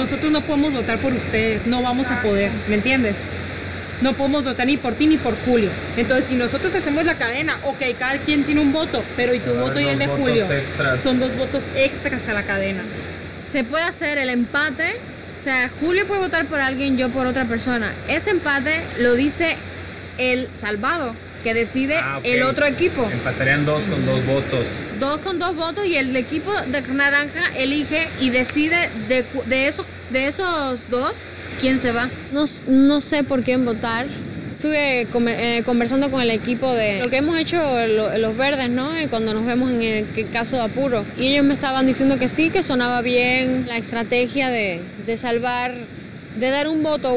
nosotros no podemos votar por ustedes, no vamos a poder, ¿me entiendes? No podemos votar ni por ti ni por Julio. Entonces, si nosotros hacemos la cadena, ok, cada quien tiene un voto, pero y tu voto y el de Julio son 2 votos extras a la cadena. Se puede hacer el empate, o sea, Julio puede votar por alguien, yo por otra persona. Ese empate lo dice el salvado, que decide el otro equipo. Empatarían 2 con 2 votos. 2 con 2 votos y el equipo de naranja elige y decide de esos 2 quién se va. No sé por quién votar. Estuve conversando con el equipo de lo que hemos hecho los verdes, ¿no? Cuando nos vemos en el caso de apuro. Y ellos me estaban diciendo que sí, que sonaba bien la estrategia de salvar, de dar un voto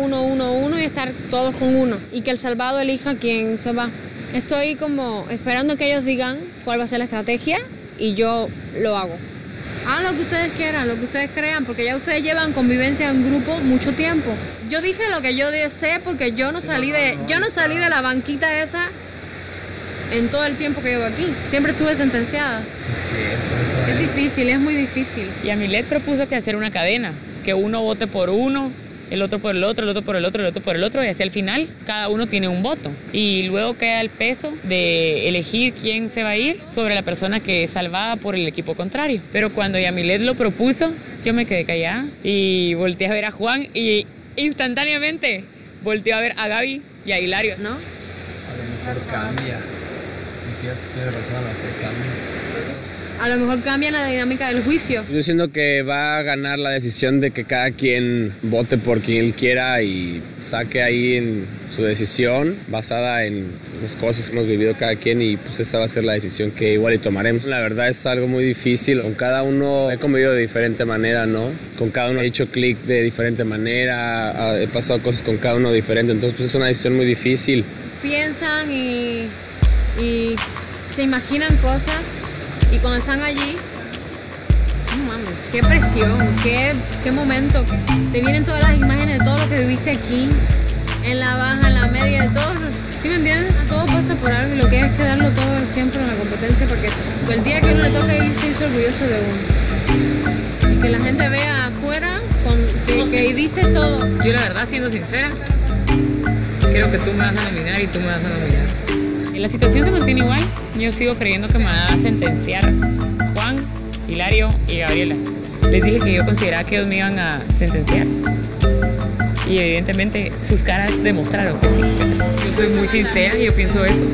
1 y estar todos con 1. Y que el salvado elija quién se va. Estoy como esperando que ellos digan cuál va a ser la estrategia y yo lo hago. Hagan lo que ustedes quieran, lo que ustedes crean, porque ya ustedes llevan convivencia en grupo mucho tiempo. Yo dije lo que yo sé porque yo no salí de la banquita esa en todo el tiempo que llevo aquí. Siempre estuve sentenciada. Es difícil, es muy difícil. Y Yamilet propuso que hacer una cadena, que uno vote por uno, el otro por el otro, el otro por el otro, el otro por el otro, y hacia el final cada uno tiene un voto. Y luego queda el peso de elegir quién se va a ir sobre la persona que es salvada por el equipo contrario. Pero cuando Yamilet lo propuso, yo me quedé callada y volteé a ver a Juan y instantáneamente volteé a ver a Gaby y a Hilario, ¿no? A lo mejor cambia. Sí, cierto, tiene razón, a lo mejor cambia. A lo mejor cambia la dinámica del juicio. Yo siento que va a ganar la decisión de que cada quien vote por quien él quiera y saque ahí en su decisión basada en las cosas que hemos vivido cada quien, y pues esa va a ser la decisión que igual y tomaremos. La verdad es algo muy difícil. Con cada uno he convivido de diferente manera, ¿no? Con cada uno he hecho clic de diferente manera, he pasado cosas con cada uno diferente, entonces pues es una decisión muy difícil. Piensan y se imaginan cosas. Y cuando están allí, no mames, qué presión, qué momento. Te vienen todas las imágenes de todo lo que viviste aquí, en la baja, en la media, de todo. ¿Sí me entiendes? Todo pasa por algo y lo que es darlo todo siempre en la competencia, porque el día que uno le toca irse orgulloso de uno. Y que la gente vea afuera que diste todo. Yo la verdad, siendo sincera, creo que tú me vas a nominar y tú me vas a nominar. La situación se mantiene igual. Yo sigo creyendo que me va a sentenciar Juan, Hilario y Gabriela. Les dije que yo consideraba que ellos me iban a sentenciar. Y evidentemente sus caras demostraron que sí. Yo soy muy sincera y yo pienso eso.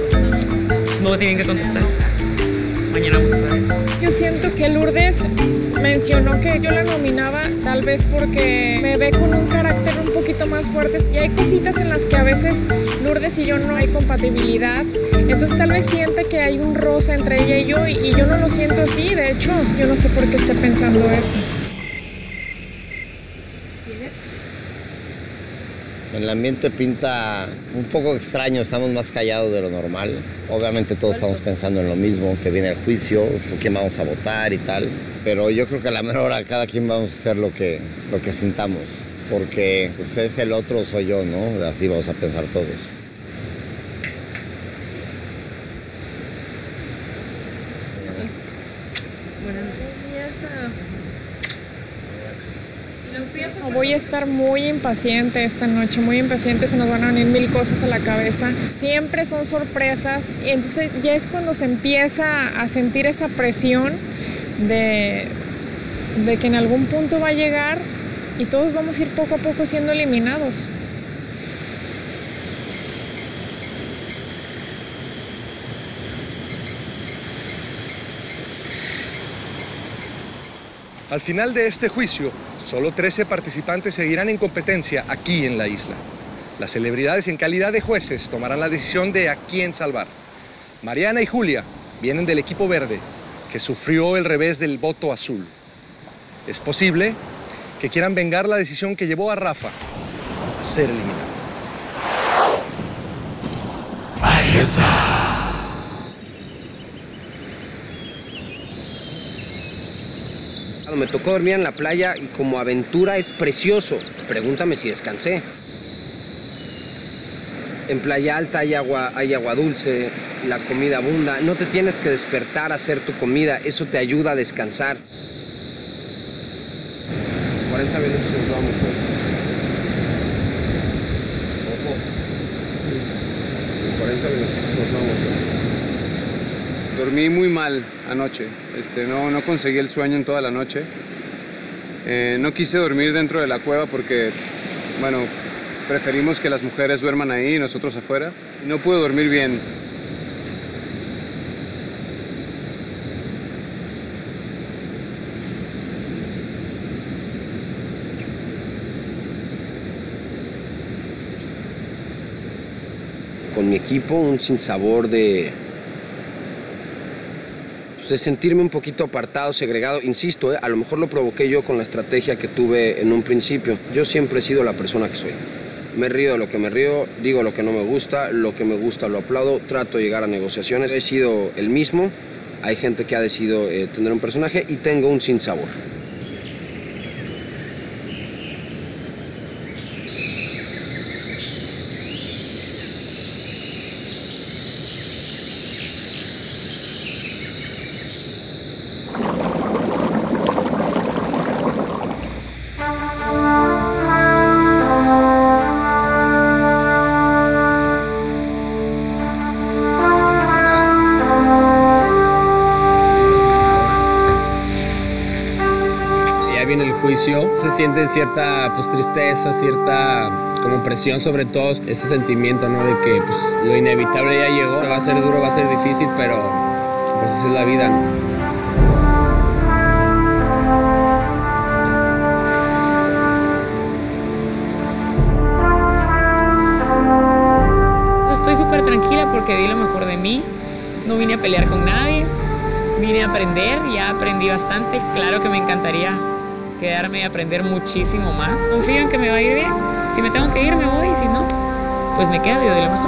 No tienen que contestar. Mañana vamos a saber. Yo siento que Lourdes mencionó que yo la nominaba tal vez porque me ve con un carácter un poquito más fuerte y hay cositas en las que a veces Lourdes y yo no hay compatibilidad, entonces tal vez siente que hay un roce entre ella y yo, y yo no lo siento así. De hecho, yo no sé por qué esté pensando eso. El ambiente pinta un poco extraño, estamos más callados de lo normal. Obviamente todos estamos pensando en lo mismo, que viene el juicio, por quién vamos a votar y tal. Pero yo creo que a la mejor hora cada quien vamos a hacer lo que sintamos. Porque pues, es el otro o soy yo, ¿no? Así vamos a pensar todos. Voy a estar muy impaciente esta noche, muy impaciente, se nos van a venir 1000 cosas a la cabeza. Siempre son sorpresas y entonces ya es cuando se empieza a sentir esa presión de que en algún punto va a llegar y todos vamos a ir poco a poco siendo eliminados. Al final de este juicio, solo 13 participantes seguirán en competencia aquí en la isla. Las celebridades en calidad de jueces tomarán la decisión de a quién salvar. Mariana y Julia vienen del equipo verde, que sufrió el revés del voto azul. Es posible que quieran vengar la decisión que llevó a Rafa a ser eliminado. Ahí está. Me tocó dormir en la playa y como aventura es precioso. Pregúntame si descansé. En Playa Alta hay agua dulce, la comida abunda. No te tienes que despertar a hacer tu comida, eso te ayuda a descansar. 40 Dormí muy mal anoche. No conseguí el sueño en toda la noche. No quise dormir dentro de la cueva porque, bueno, preferimos que las mujeres duerman ahí y nosotros afuera. Y no pude dormir bien. Con mi equipo, un sinsabor de sentirme un poquito apartado, segregado. Insisto, a lo mejor lo provoqué yo con la estrategia que tuve en un principio. Yo siempre he sido la persona que soy. Me río de lo que me río, digo lo que no me gusta, lo que me gusta lo aplaudo, trato de llegar a negociaciones. He sido el mismo, hay gente que ha decidido tener un personaje y tengo un sinsabor. Se siente cierta tristeza, cierta como presión sobre todos, ese sentimiento, ¿no? De que lo inevitable ya llegó, va a ser duro, va a ser difícil, pero pues esa es la vida, ¿no? Estoy súper tranquila porque di lo mejor de mí, no vine a pelear con nadie, vine a aprender, ya aprendí bastante, claro que me encantaría quedarme y aprender muchísimo más. Confío en que me va a ir bien. Si me tengo que ir, me voy. Y si no, pues me quedo y doy lo mejor.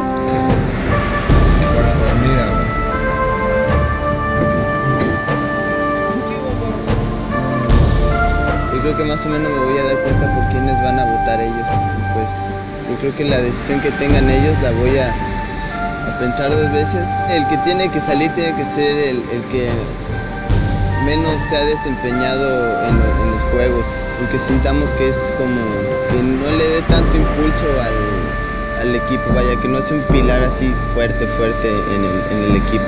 Yo creo que más o menos me voy a dar cuenta por quiénes van a votar ellos. Pues yo creo que la decisión que tengan ellos la voy a pensar 2 veces. El que tiene que salir tiene que ser el que menos se ha desempeñado en los juegos, el que sintamos que es como que no le dé tanto impulso al equipo, vaya, que no sea un pilar así fuerte en el equipo.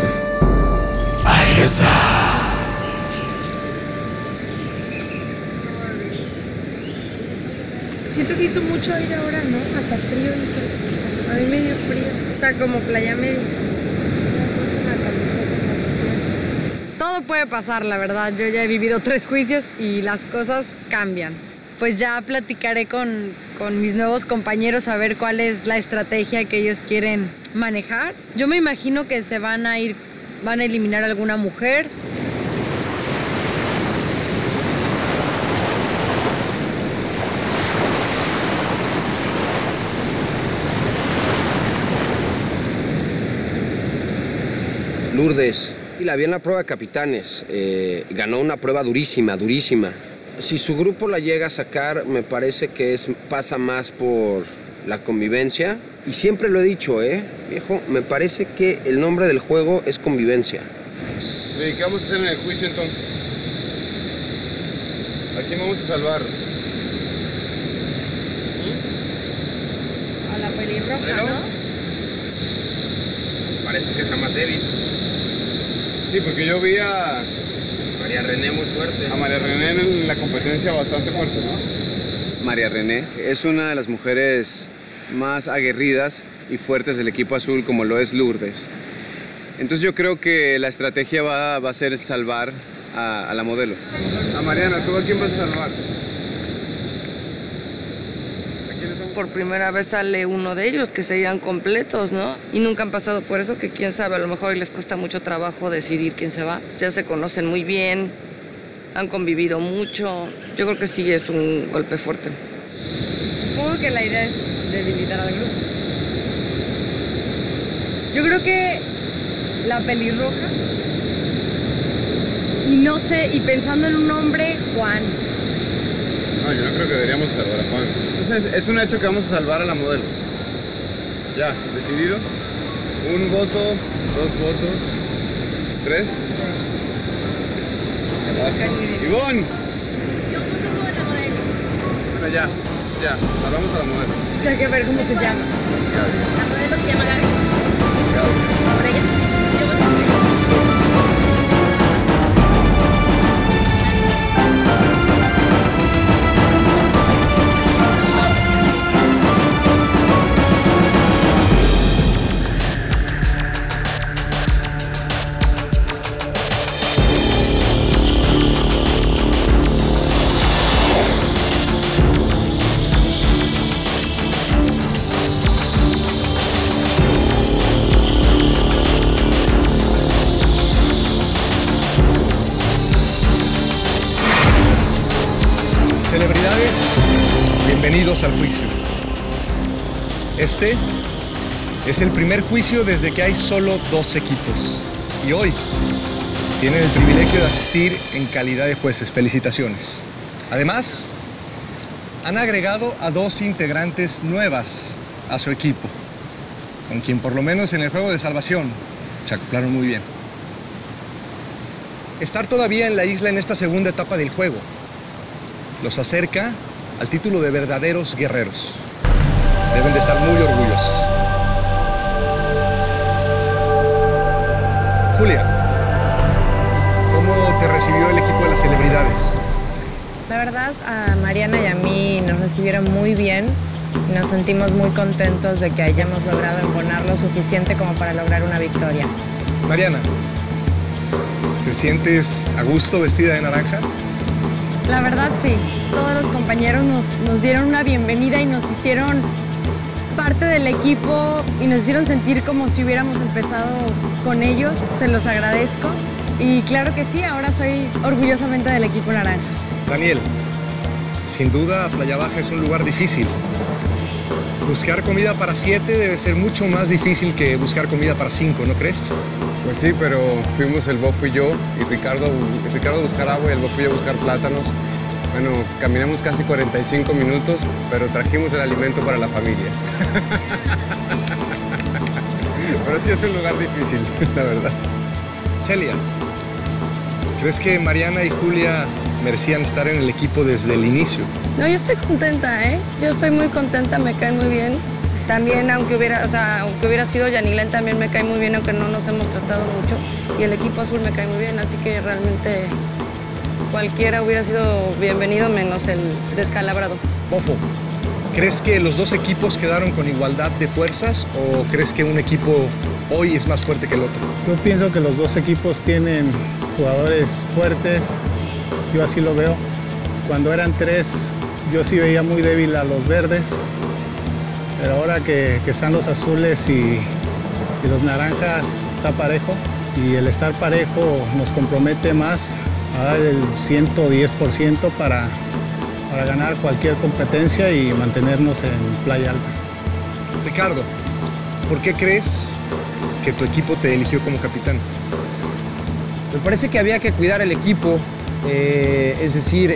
Siento que hizo mucho aire ahora, ¿no? Hasta frío hizo. A mí me dio frío. O sea, como playa media. Todo puede pasar, la verdad. Yo ya he vivido 3 juicios y las cosas cambian. Pues ya platicaré con mis nuevos compañeros a ver cuál es la estrategia que ellos quieren manejar. Yo me imagino que se van a eliminar alguna mujer. Lourdes, y la vi en la prueba de capitanes, ganó una prueba durísima. Si su grupo la llega a sacar, me parece que pasa más por la convivencia. Y siempre lo he dicho, viejo, me parece que el nombre del juego es convivencia. ¿Qué vamos a hacer en el juicio entonces? ¿A quién vamos a salvar? A la pelirroja, ¿no? Parece que está más débil. Sí, porque yo vi a María René muy fuerte. A María René en la competencia bastante fuerte, ¿no? María René es una de las mujeres más aguerridas y fuertes del equipo azul, como lo es Lourdes. Entonces yo creo que la estrategia va a ser salvar a la modelo. A Mariana, ¿tú a quién vas a salvar? Por primera vez sale uno de ellos, que serían completos, ¿no? Y nunca han pasado por eso, que quién sabe, a lo mejor les cuesta mucho trabajo decidir quién se va. Ya se conocen muy bien, han convivido mucho. Yo creo que sí es un golpe fuerte. Supongo que la idea es debilitar al grupo. Yo creo que la pelirroja, y no sé, y pensando en un nombre, Juan. No, yo no creo que deberíamos salvar a Juan. Entonces, es un hecho que vamos a salvar a la modelo. Ya, decidido. 1 voto, 2 votos, 3. ¡Ivonne! Yo voto por la modelo. Bueno, ya, salvamos a la modelo. Hay que ver cómo se llama. La modelo se llama Gaby. Por ella bienvenidos al juicio. Este es el primer juicio desde que hay solo 2 equipos. Y hoy tienen el privilegio de asistir en calidad de jueces. Felicitaciones. Además, han agregado a 2 integrantes nuevas a su equipo, con quien por lo menos en el juego de salvación se acoplaron muy bien. Estar todavía en la isla en esta segunda etapa del juego los acerca al título de verdaderos guerreros. Deben de estar muy orgullosos. Julia, ¿cómo te recibió el equipo de las celebridades? La verdad, a Mariana y a mí nos recibieron muy bien. Nos sentimos muy contentos de que hayamos logrado embonar lo suficiente como para lograr una victoria. Mariana, ¿te sientes a gusto vestida de naranja? La verdad, sí. Todos los compañeros nos dieron una bienvenida y nos hicieron parte del equipo y nos hicieron sentir como si hubiéramos empezado con ellos. Se los agradezco. Y claro que sí, ahora soy orgullosamente del equipo naranja. Daniel, sin duda Playa Baja es un lugar difícil. Buscar comida para 7 debe ser mucho más difícil que buscar comida para 5, ¿no crees? Pues sí, pero fuimos el Bofo y yo, y Ricardo a buscar agua y el Bofo y yo a buscar plátanos. Bueno, caminamos casi 45 minutos, pero trajimos el alimento para la familia. Pero sí es un lugar difícil, la verdad. Celia, ¿crees que Mariana y Julia merecían estar en el equipo desde el inicio? No, yo estoy contenta, ¿eh? Yo estoy muy contenta, me caen muy bien. También, aunque hubiera sido Yanilén, también me cae muy bien, aunque no nos hemos tratado mucho. Y el equipo azul me cae muy bien, así que realmente cualquiera hubiera sido bienvenido, menos el descalabrado. Bofo, ¿crees que los 2 equipos quedaron con igualdad de fuerzas o crees que un equipo hoy es más fuerte que el otro? Yo pienso que los 2 equipos tienen jugadores fuertes, yo así lo veo. Cuando eran 3, yo sí veía muy débil a los verdes, pero ahora que están los azules y los naranjas, está parejo, y el estar parejo nos compromete más a dar el 110% para ganar cualquier competencia y mantenernos en Playa Alta. Ricardo, ¿por qué crees que tu equipo te eligió como capitán? Me parece que había que cuidar el equipo, es decir,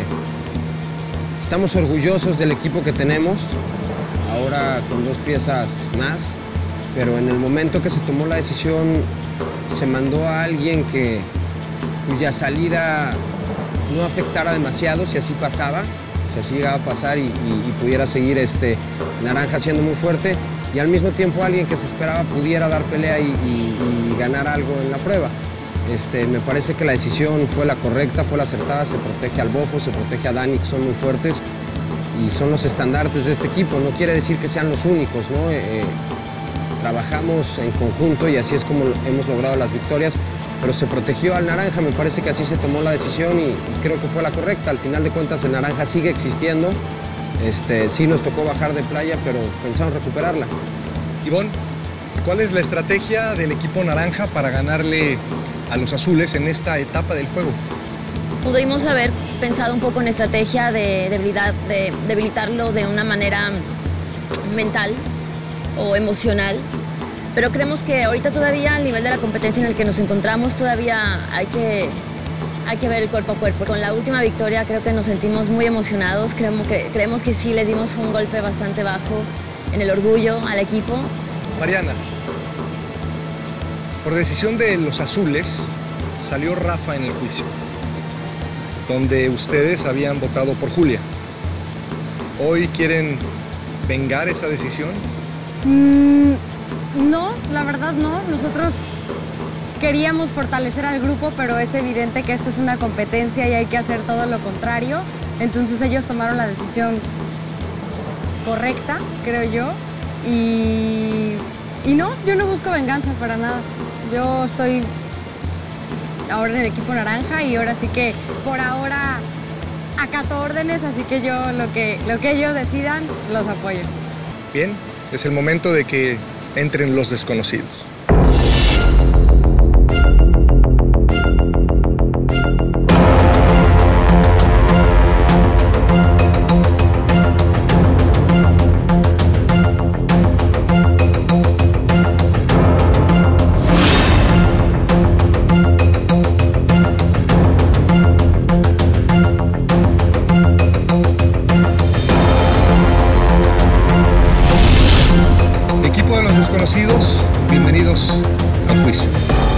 estamos orgullosos del equipo que tenemos, ahora con 2 piezas más, pero en el momento que se tomó la decisión se mandó a alguien cuya salida no afectara demasiado si así pasaba, si así llegaba a pasar y pudiera seguir Naranja siendo muy fuerte, y al mismo tiempo alguien que se esperaba pudiera dar pelea y ganar algo en la prueba. Me parece que la decisión fue la correcta, fue la acertada, se protege al Bofo, se protege a Dani, que son muy fuertes y son los estandartes de este equipo. No quiere decir que sean los únicos, ¿no? Trabajamos en conjunto y así es como hemos logrado las victorias, pero se protegió al Naranja, me parece que así se tomó la decisión y creo que fue la correcta. Al final de cuentas el Naranja sigue existiendo, sí nos tocó bajar de Playa, pero pensamos recuperarla. Ivonne, ¿cuál es la estrategia del equipo Naranja para ganarle a los azules en esta etapa del juego? Pudimos haber pensado un poco en estrategia de debilitarlo de una manera mental o emocional, pero creemos que ahorita todavía al nivel de la competencia en el que nos encontramos todavía hay que ver el cuerpo a cuerpo. Con la última victoria creo que nos sentimos muy emocionados, creemos que sí les dimos un golpe bastante bajo en el orgullo al equipo. Mariana, por decisión de los azules salió Rafa en el juicio, donde ustedes habían votado por Julia. ¿Hoy quieren vengar esa decisión? No, la verdad no. Nosotros queríamos fortalecer al grupo, pero es evidente que esto es una competencia y hay que hacer todo lo contrario. Entonces ellos tomaron la decisión correcta, creo yo. Y no, yo no busco venganza para nada. Yo estoy ahora en el equipo naranja y ahora sí que por ahora acato órdenes, así que yo lo que ellos decidan los apoyo. Bien, es el momento de que entren los desconocidos. juicio.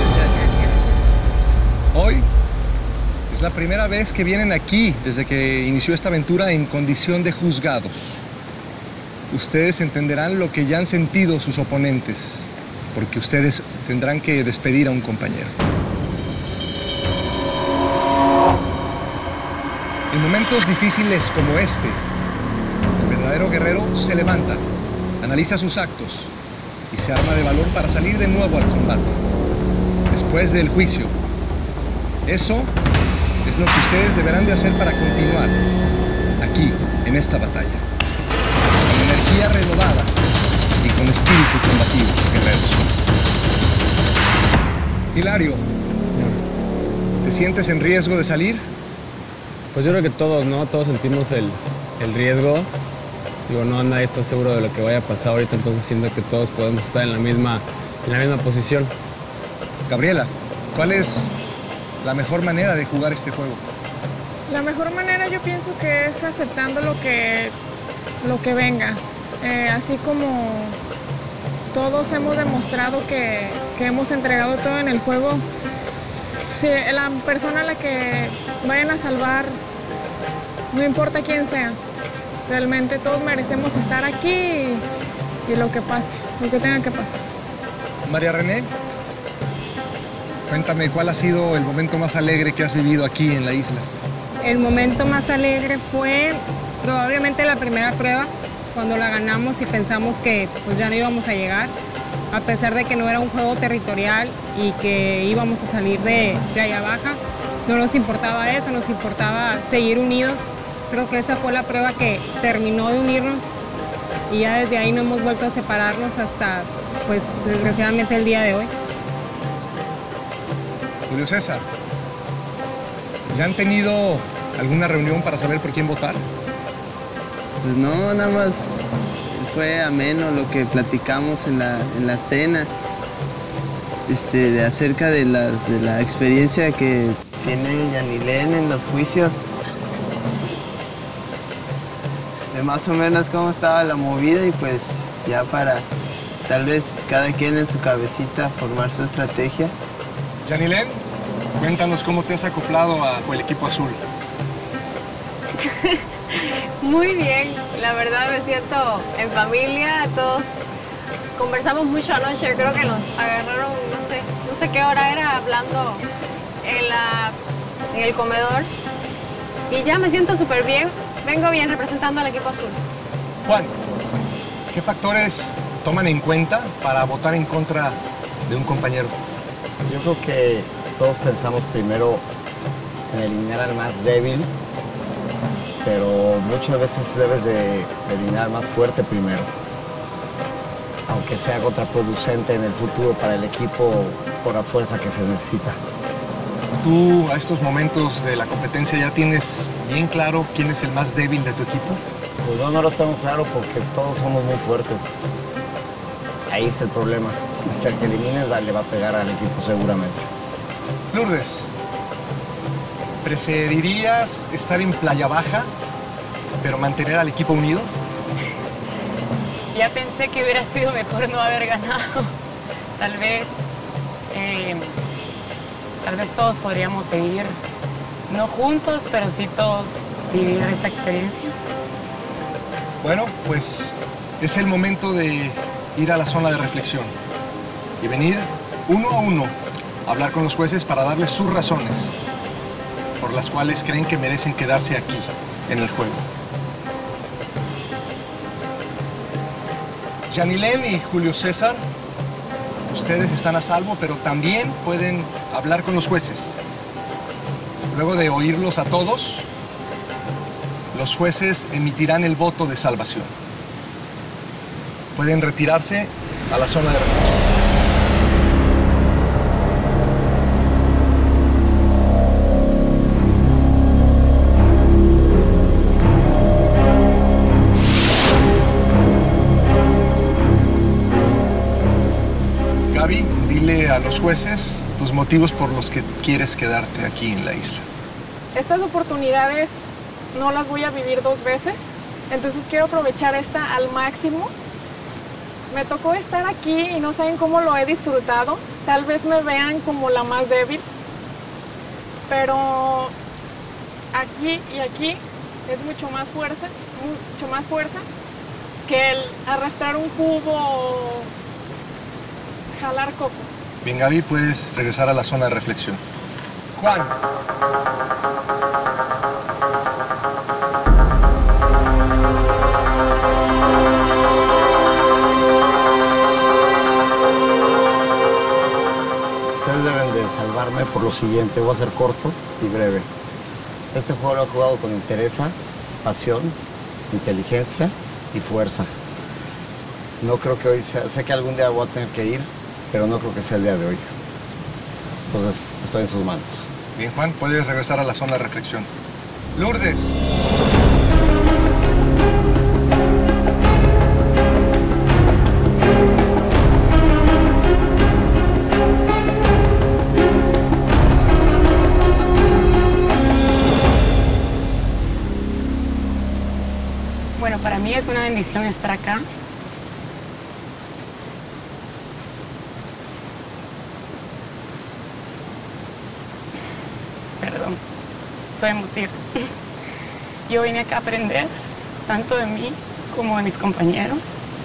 Hoy es la primera vez que vienen aquí desde que inició esta aventura en condición de juzgados. Ustedes entenderán lo que ya han sentido sus oponentes, porque ustedes tendrán que despedir a un compañero. En momentos difíciles como este, el verdadero guerrero se levanta, analiza sus actos y se arma de valor para salir de nuevo al combate. Después del juicio, eso es lo que ustedes deberán de hacer para continuar aquí, en esta batalla. Con energías renovadas y con espíritu combativo, guerreros. Hilario, ¿te sientes en riesgo de salir? Pues yo creo que todos, ¿no? Todos sentimos el riesgo. Digo, no, nadie está seguro de lo que vaya a pasar ahorita, entonces siento que todos podemos estar en la misma posición. Gabriela, ¿cuál es la mejor manera de jugar este juego? La mejor manera yo pienso que es aceptando lo que venga. Así como todos hemos demostrado que hemos entregado todo en el juego, si la persona a la que vayan a salvar, no importa quién sea, realmente todos merecemos estar aquí y lo que pase, lo que tenga que pasar. María René, cuéntame, ¿cuál ha sido el momento más alegre que has vivido aquí en la isla? El momento más alegre fue probablemente la primera prueba, cuando la ganamos y pensamos que pues, ya no íbamos a llegar, a pesar de que no era un juego territorial y que íbamos a salir de allá abajo. No nos importaba eso, nos importaba seguir unidos. Creo que esa fue la prueba que terminó de unirnos y ya desde ahí no hemos vuelto a separarnos hasta, pues, desgraciadamente el día de hoy. Julio César, ¿ya han tenido alguna reunión para saber por quién votar? Pues no, nada más fue ameno lo que platicamos en la cena, acerca de la experiencia que tiene Yanilén en los juicios, de más o menos cómo estaba la movida y pues ya para tal vez cada quien en su cabecita formar su estrategia. Yanilén, cuéntanos cómo te has acoplado al equipo azul. Muy bien, la verdad me siento en familia, todos conversamos mucho anoche, creo que nos agarraron, no sé qué hora era, hablando en el comedor y ya me siento súper bien, vengo bien representando al equipo azul. Juan, ¿qué factores toman en cuenta para votar en contra de un compañero? Yo creo que todos pensamos primero en eliminar al más débil, pero muchas veces debes de eliminar al más fuerte primero, aunque sea contraproducente en el futuro para el equipo por la fuerza que se necesita. ¿Tú a estos momentos de la competencia ya tienes bien claro quién es el más débil de tu equipo? Pues yo no lo tengo claro porque todos somos muy fuertes. Ahí es el problema. Hasta el que elimines le va a pegar al equipo seguramente. Lourdes, ¿preferirías estar en Playa Baja, pero mantener al equipo unido? Ya pensé que hubiera sido mejor no haber ganado. Tal vez todos podríamos seguir, no juntos, pero sí todos vivir esta experiencia. Bueno, pues es el momento de ir a la zona de reflexión y venir uno a uno a hablar con los jueces para darles sus razones por las cuales creen que merecen quedarse aquí, en el juego. Yanilén y Julio César, ustedes están a salvo, pero también pueden hablar con los jueces. Luego de oírlos a todos, los jueces emitirán el voto de salvación. Pueden retirarse a la zona de reflexión. Gaby, dile a los jueces tus motivos por los que quieres quedarte aquí en la isla. Estas oportunidades no las voy a vivir dos veces, entonces quiero aprovechar esta al máximo. Me tocó estar aquí y no saben cómo lo he disfrutado. Tal vez me vean como la más débil, pero aquí y aquí es mucho más fuerza que el arrastrar un cubo o jalar cocos. Bien, Gaby, puedes regresar a la zona de reflexión. Juan. Ustedes deben de salvarme por lo siguiente. Voy a ser corto y breve. Este juego lo he jugado con entereza, pasión, inteligencia y fuerza. No creo que hoy sea... Sé que algún día voy a tener que ir, pero no creo que sea el día de hoy. Entonces, estoy en sus manos. Bien, Juan, puedes regresar a la zona de reflexión. Lourdes. Bueno, para mí es una bendición estar acá. Perdón, soy emotiva. Yo vine acá a aprender tanto de mí como de mis compañeros.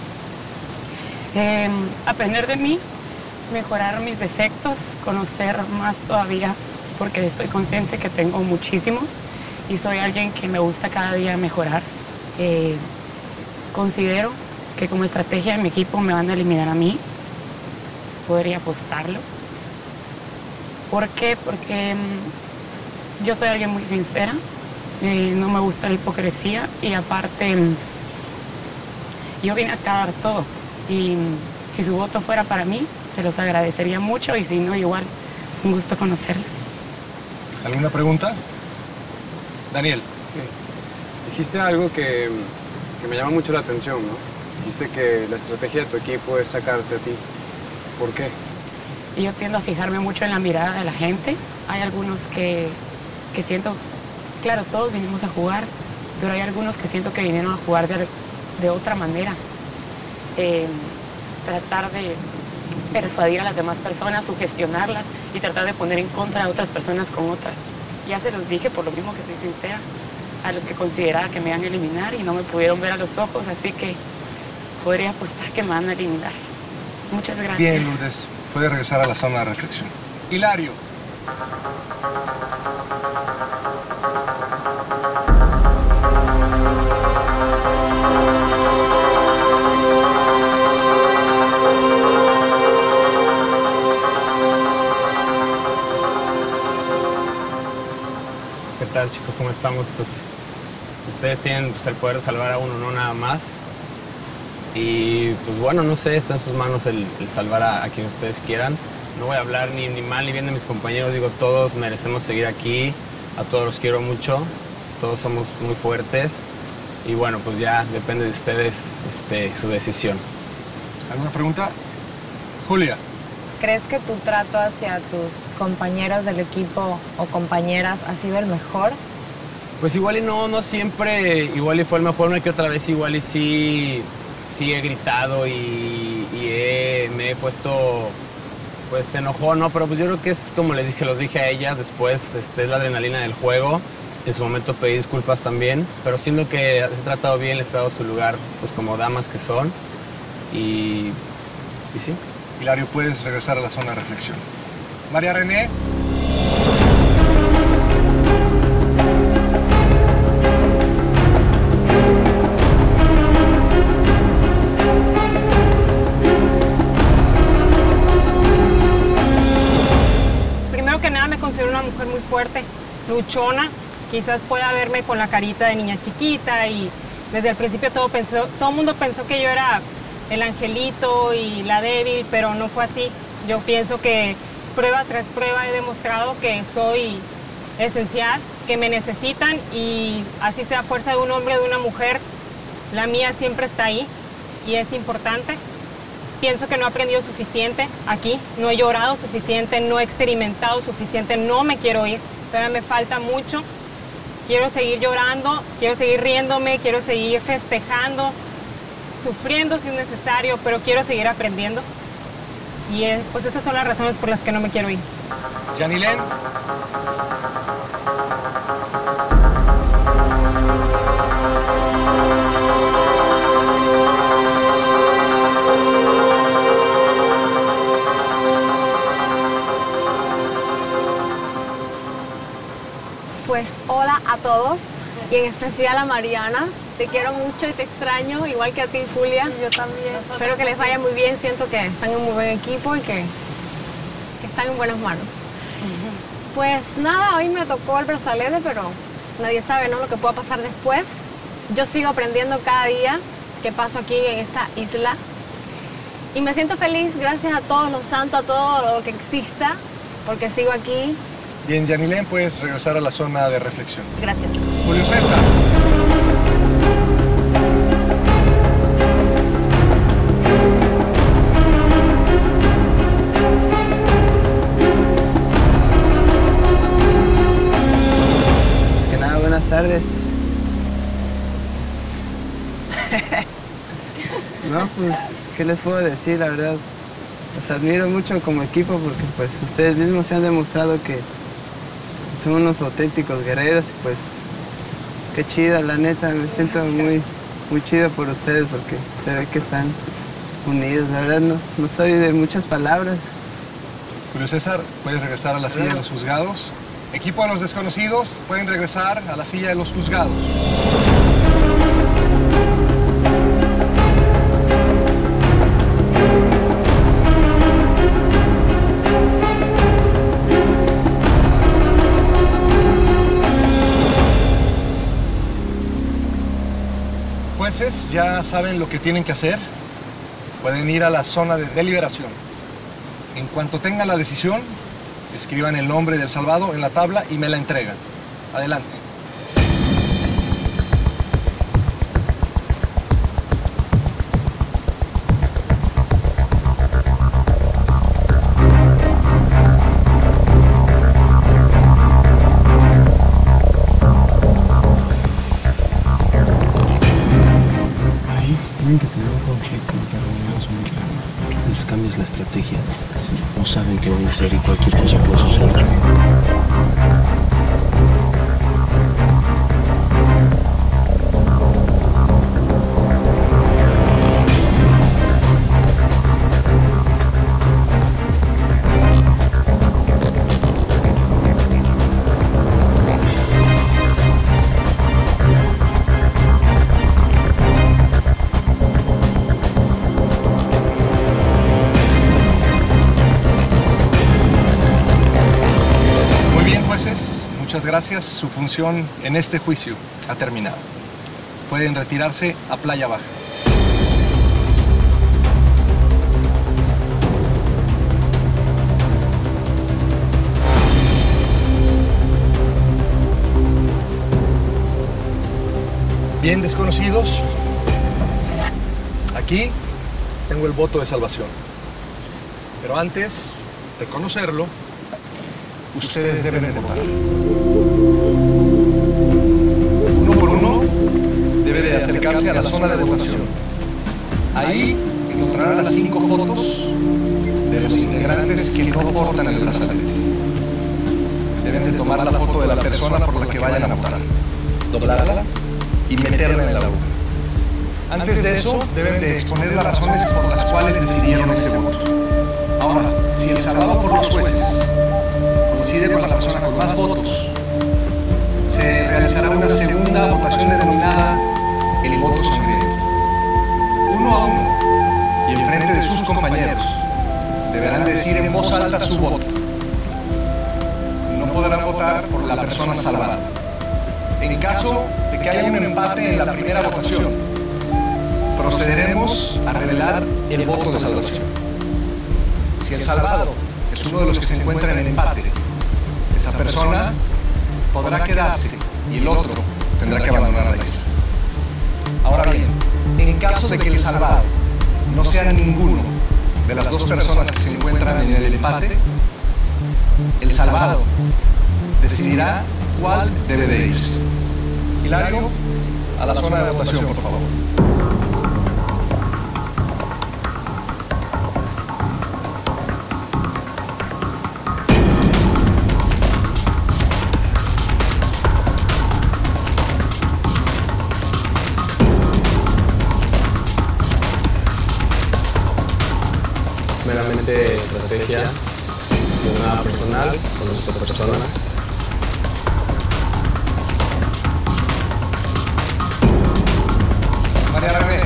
Aprender de mí, mejorar mis defectos, conocer más todavía, porque estoy consciente que tengo muchísimos y soy alguien que me gusta cada día mejorar. Considero que como estrategia de mi equipo me van a eliminar a mí. Podría apostarlo. ¿Por qué? Porque yo soy alguien muy sincera, no me gusta la hipocresía y aparte yo vine acá a dar todo y si su voto fuera para mí, se los agradecería mucho y si no, igual, un gusto conocerles. ¿Alguna pregunta? Daniel. Sí. Dijiste algo que me llama mucho la atención, ¿no? Dijiste que la estrategia de tu equipo es sacarte a ti. ¿Por qué? Y yo tiendo a fijarme mucho en la mirada de la gente. Hay algunos que siento, claro, todos vinimos a jugar, pero hay algunos que siento que vinieron a jugar de otra manera. Tratar de persuadir a las demás personas, sugestionarlas y tratar de poner en contra a otras personas con otras. Ya se los dije, por lo mismo que soy sincera, a los que consideraba que me iban a eliminar y no me pudieron ver a los ojos, así que podría apostar que me van a eliminar. Muchas gracias. Bien, Lourdes. Puedes regresar a la zona de reflexión. Hilario. ¿Qué tal, chicos? ¿Cómo estamos? Pues ustedes tienen el poder de salvar a uno, no nada más. Y pues bueno, no sé, está en sus manos el salvar a quien ustedes quieran. No voy a hablar ni mal ni bien de mis compañeros, digo, todos merecemos seguir aquí, a todos los quiero mucho, todos somos muy fuertes y bueno, pues ya depende de ustedes su decisión. ¿Alguna pregunta? Julia. ¿Crees que tu trato hacia tus compañeros del equipo o compañeras ha sido el mejor? Pues igual y no siempre, igual y fue el mejor, una que otra vez igual y sí he gritado y me he puesto, pues enojó, ¿no? Pero pues yo creo que es como les dije, los dije a ellas, después es la adrenalina del juego. En su momento pedí disculpas también, pero siento que les he tratado bien, les he dado su lugar, pues como damas que son. Y sí. Hilario, puedes regresar a la zona de reflexión. María René. Primero que nada me considero una mujer muy fuerte, luchona. Quizás pueda verme con la carita de niña chiquita y desde el principio todo el mundo pensó que yo era el angelito y la débil, pero no fue así. Yo pienso que prueba tras prueba he demostrado que soy esencial, que me necesitan y así sea fuerza de un hombre o de una mujer, la mía siempre está ahí y es importante. Pienso que no he aprendido suficiente aquí, no he llorado suficiente, no he experimentado suficiente, no me quiero ir, todavía me falta mucho. Quiero seguir llorando, quiero seguir riéndome, quiero seguir festejando. sufriendo si es necesario, pero quiero seguir aprendiendo. Y pues esas son las razones por las que no me quiero ir. Yanilén. Pues hola a todos y en especial a Mariana. Te quiero mucho y te extraño, igual que a ti, Julia. Yo también. Espero que les vaya muy bien. Siento que están en un muy buen equipo y que están en buenas manos. Pues nada, hoy me tocó el brazalete, pero nadie sabe, ¿no?, lo que pueda pasar después. Yo sigo aprendiendo cada día que paso aquí en esta isla. Y me siento feliz gracias a todos los santos, a todo lo que exista, porque sigo aquí. Bien, Yanilén, puedes regresar a la zona de reflexión. Gracias. Julio César. Es que nada, buenas tardes. No, pues, ¿qué les puedo decir? La verdad, los admiro mucho como equipo porque pues ustedes mismos se han demostrado que son unos auténticos guerreros y pues qué chido, la neta, me siento muy chido por ustedes porque se ve que están unidos. La verdad no soy de muchas palabras. Julio César, puedes regresar a la silla de los juzgados. Equipo de los desconocidos, pueden regresar a la silla de los juzgados. Jueces ya saben lo que tienen que hacer. Pueden ir a la zona de deliberación. En cuanto tengan la decisión, escriban el nombre del salvado en la tabla y me la entregan. Adelante. Tienen que tener un conflicto interno muy claro. Les cambias la estrategia. No saben qué van a hacer y cualquier cosa puede suceder. Muchas gracias. Su función en este juicio ha terminado. Pueden retirarse a Playa Baja. Bien, desconocidos, aquí tengo el voto de salvación. Pero antes de conocerlo, ustedes deben votar. Uno por uno debe de acercarse a la zona de votación. Ahí encontrarán las 5 fotos de los integrantes que no portan el brazalete. Deben de tomar la foto de la persona por la que vayan a votar, doblarla y meterla en la urna. Antes de eso, deben de exponer las razones por las cuales decidieron ese voto. Ahora, si el salvado por los jueces coincide con la persona con más votos, se realizará una segunda votación denominada el voto sangriento. Uno a uno y en frente de sus compañeros deberán decir en voz alta su voto. No podrán votar por la persona salvada. En caso de que haya un empate en la primera votación, procederemos a revelar el voto de salvación. Si el salvado es uno de los que se encuentran en empate, esa persona podrá quedarse y el otro tendrá que abandonar la isla. Ahora bien, en caso de que el salvado no sea ninguno de las dos personas que se encuentran en el empate, el salvado decidirá cuál debe de irse. Hilario, a la zona de votación, por favor. estrategia de nada personal con nuestra persona. María René.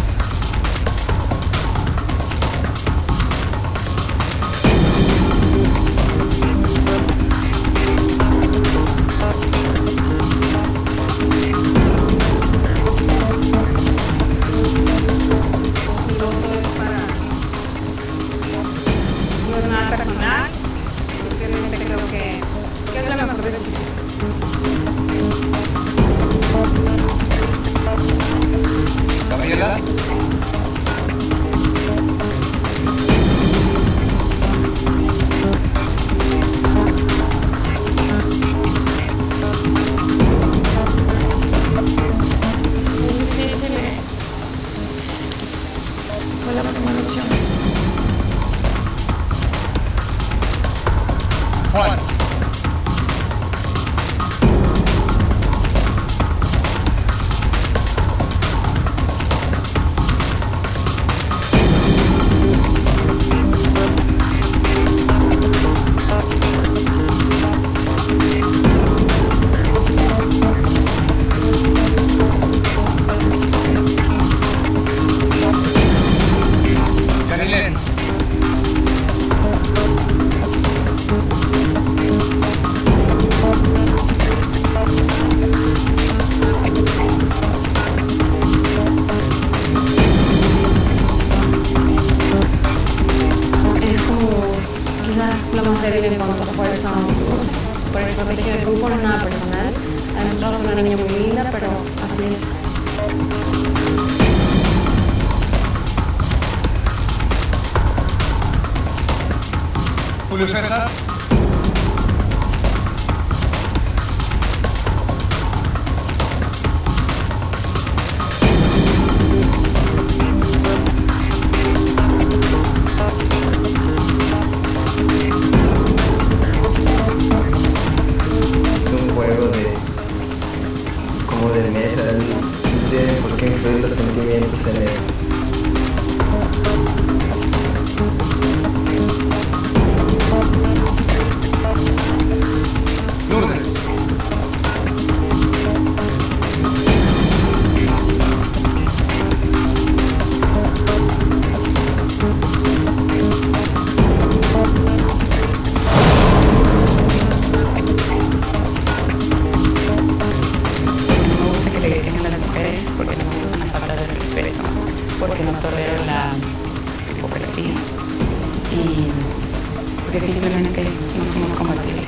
Juan. lo más débil en cuanto a fuerza o por estrategia de grupo, no nada personal. Ha demostrado ser una niña muy linda, pero así es. Julio César. Es un juego como de mesa, no tiene por qué influir los sentimientos en esto. Lourdes. Porque no me gustan las faltas de respeto, porque no tolero la hipocresía y porque simplemente no somos compatibles.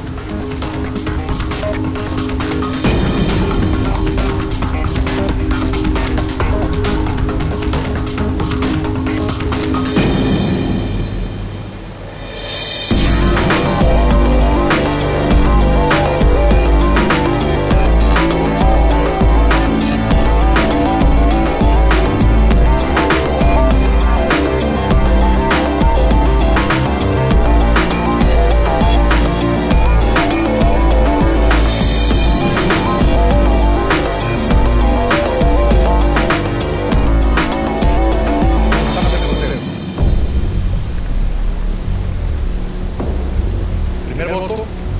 Primer voto.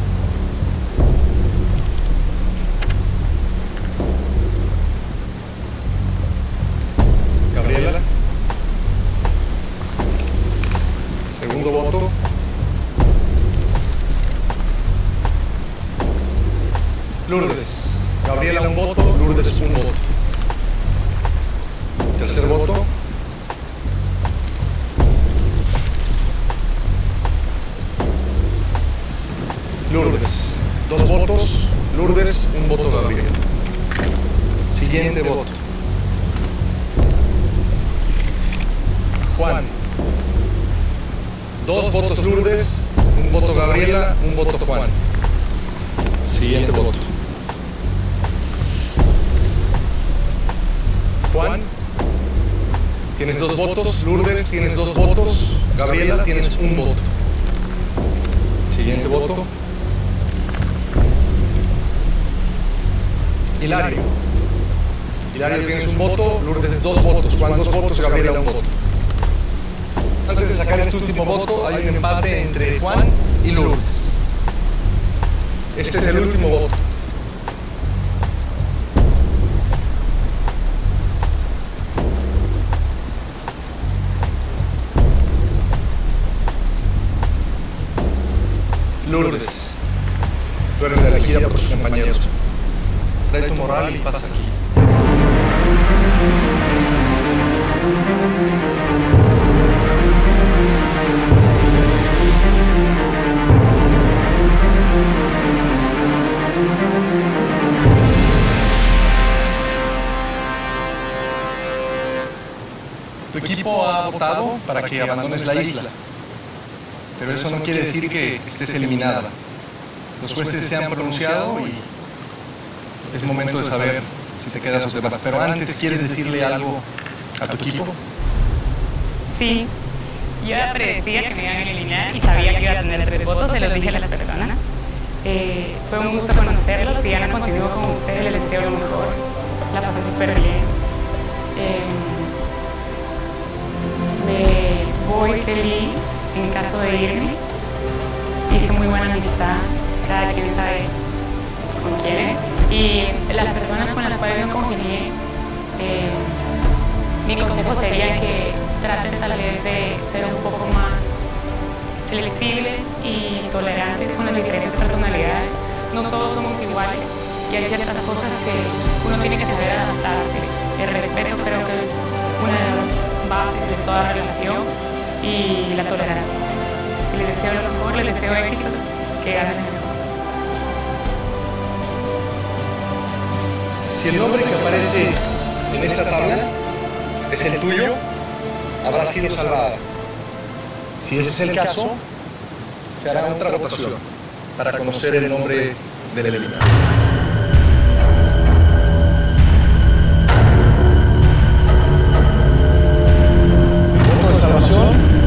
Gabriela. Segundo voto. Lourdes. Gabriela un voto, Lourdes un voto. Tercer voto. Lourdes, 2 votos, Lourdes, 1 voto Gabriel. Siguiente voto. Juan, 2 votos Lourdes, 1 voto Gabriela, 1 voto Juan. Siguiente voto. Juan, tienes 2 votos, Lourdes, tienes 2 votos, Gabriela, tienes 1 voto. Siguiente voto. Hilario. Hilario tienes 1 voto, Lourdes 2 votos, Juan 2 votos, Gabriela 1 voto. Antes de sacar este último voto, hay un empate entre Juan y Lourdes. Este es el último voto. Lourdes, tú eres la elegida por tus compañeros. Trae tu moral y pasa aquí. Tu equipo ha votado para que abandones la isla, pero eso no quiere decir que estés eliminada. Los jueces se han pronunciado y es momento de saber si te quedas o te vas. Pero antes, ¿quieres decirle algo a tu equipo? Sí, yo ya predecía que me iban a eliminar y sabía que iba a tener 3 votos, se los dije a las personas. Fue un gusto conocerlos y Ana continúo con ustedes, les deseo lo mejor. La pasé súper bien. Me voy feliz en caso de irme. Hice muy buena amistad, cada quien sabe con quién es. Y las personas con las cuales me congenié, mi consejo sería que traten tal vez de ser un poco más flexibles y tolerantes con las diferentes personalidades. No todos somos iguales y hay ciertas cosas que uno tiene que saber adaptarse. El respeto creo que es una de las bases de toda relación y la tolerancia. Les deseo lo mejor, les deseo éxito, que ganen el mejor. Si el nombre que aparece en esta tabla es el tuyo, habrá sido salvada. Si ese es el caso, se hará otra votación para conocer el nombre del eliminado. Voto de salvación.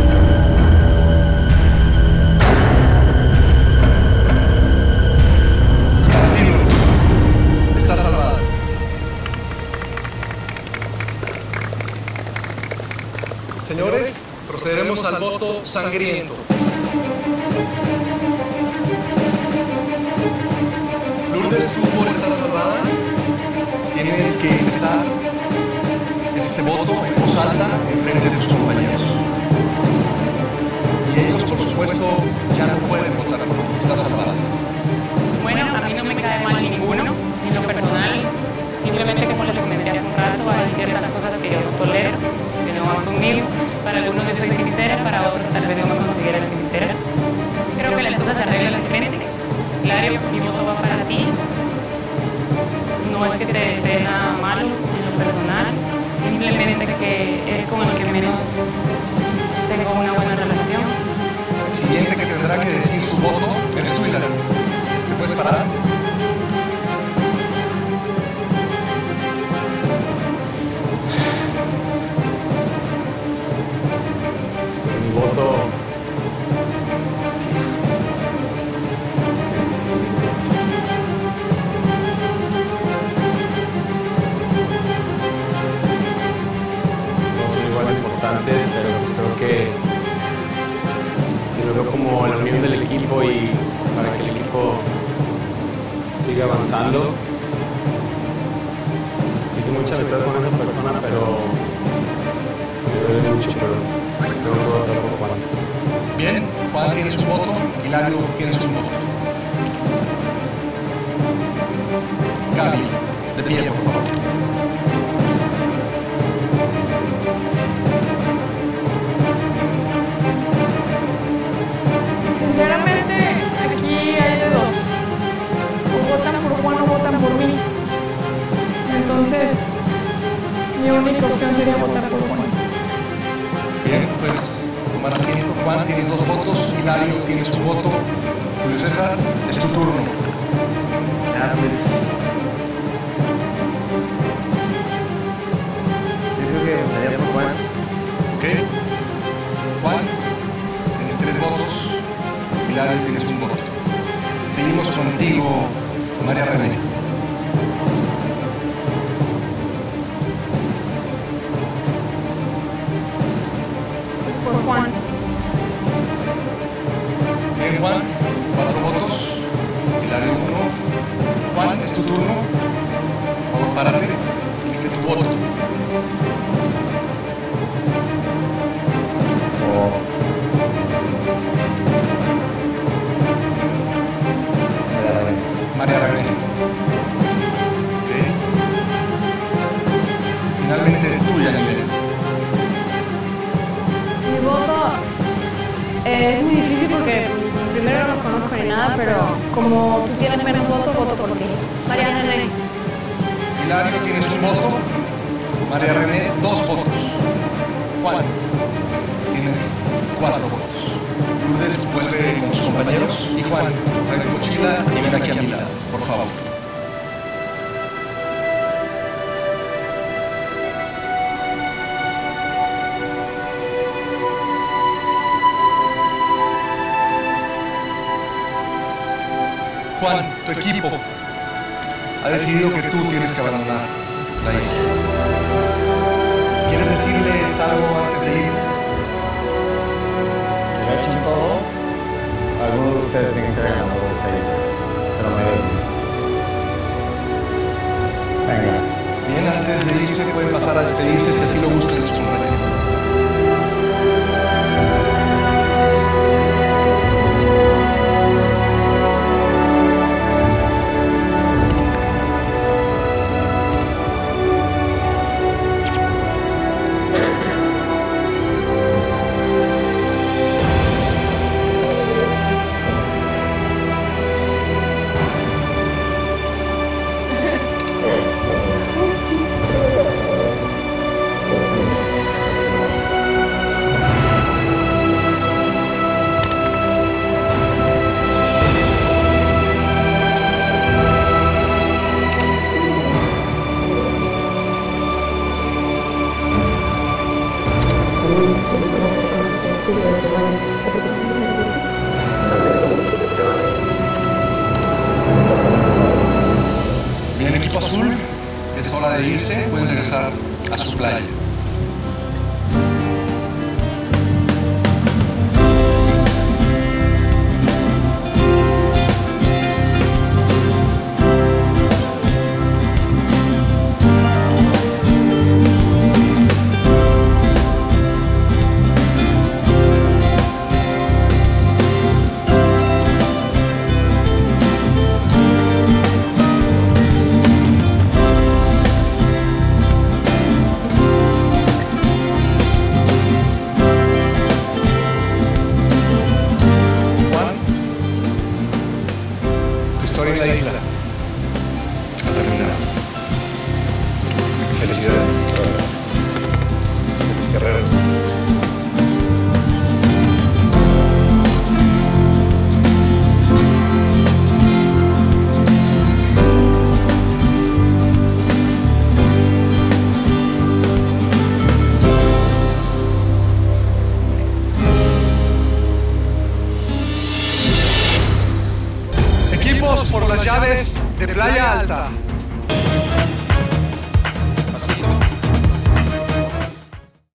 Está salvada. Señores, procederemos al voto sangriento. Lourdes, tú por estar salvada, tienes que empezar este voto en voz alta en frente de tus compañeros. Y ellos, por supuesto, ya no pueden votar por ti. Estás salvada. Bueno, a mí no me cae mal ninguno, en lo personal, simplemente como les comenté hace un rato, hay ciertas cosas que yo no tolero, que no van conmigo. Para algunos yo soy sincera, para otros tal vez no me considero sincera. Creo que las cosas se arreglan de frente. Claro, mi voto va para ti. No es que te desee nada malo en lo personal, simplemente que es con el que menos tengo una buena relación. El siguiente que tendrá que decir su voto eres tú, Hilary. ¿Me puedes parar? Mi voto... Todos son igual importantes, pero pues creo que si lo veo como la unión del equipo y para que el equipo siga avanzando. Hice mucha amistad con esa persona, pero me duele mucho, pero tengo que votar por Juan. Bien, Juan tiene su voto, Hilario tiene su voto. Gaby, de pie, por favor. Sinceramente, aquí hay de dos. O votan por Juan o votan por mí. Entonces, mi única opción sería votar por Juan. Bien, pues tomar asiento. Juan, tienes 2 votos. Hilario tiene su voto. Julio César, es tu turno. Yo creo que votaría por Juan. Ok. Juan, tienes 3 votos. Hilario, tienes un voto. Seguimos contigo, María René. Por Juan. Bien, Juan, 4 votos. Hilario 1. Juan, es tu turno. Por favor, párate. Emite tu voto. María René. Ok. Finalmente tuya, Nelena. Mi voto es muy difícil porque primero no conozco ni nada, pero como tú tienes menos votos, voto por ti. María René. Hilario, tienes un voto. María René, 2 votos. Juan, tienes 4 votos. Lourdes, vuelve con tus compañeros. Y Juan, trae tu mochila y ven aquí a mi lado, por favor. Juan, tu equipo ha decidido que tú tienes que abandonar la isla. ¿Quieres decirles algo antes de irte? Que lo echen todo. Algunos de ustedes tienen que ser ganadores de esta isla. Se lo merecen. Venga. Bien, antes de irse pueden pasar a despedirse si así lo gustan sus compañeros. Bien, equipo azul, es hora de irse, pueden regresar a su playa. Historia en la isla ha terminado. Felicidades. Feliz Guerrero. Equipos por las llaves de Playa Alta.